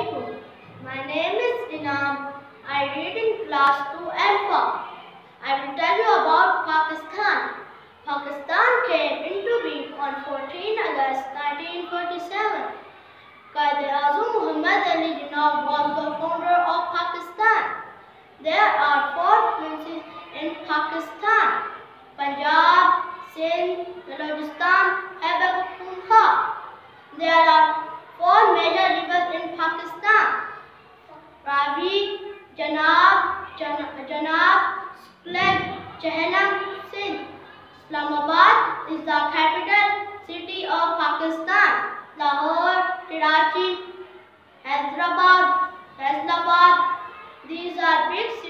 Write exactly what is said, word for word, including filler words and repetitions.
Assalamualaikum. My name is Inam. I read in class two Alpha. I will tell you about Pakistan. Pakistan came into being on fourteenth August nineteen forty-seven. Quaid-e-Azam Muhammad Ali Jinnah was the founder of Pakistan. There are four provinces in Pakistan: Punjab, Sindh, Balochistan, Khyber Pakhtunkhwa. There are four major rivers in Pakistan: Ravi, Janab, Janab, Splend, Jhelum, Sindh. Islamabad is the capital city of Pakistan. Lahore, Karachi, Hyderabad, Faisalabad, these are big cities.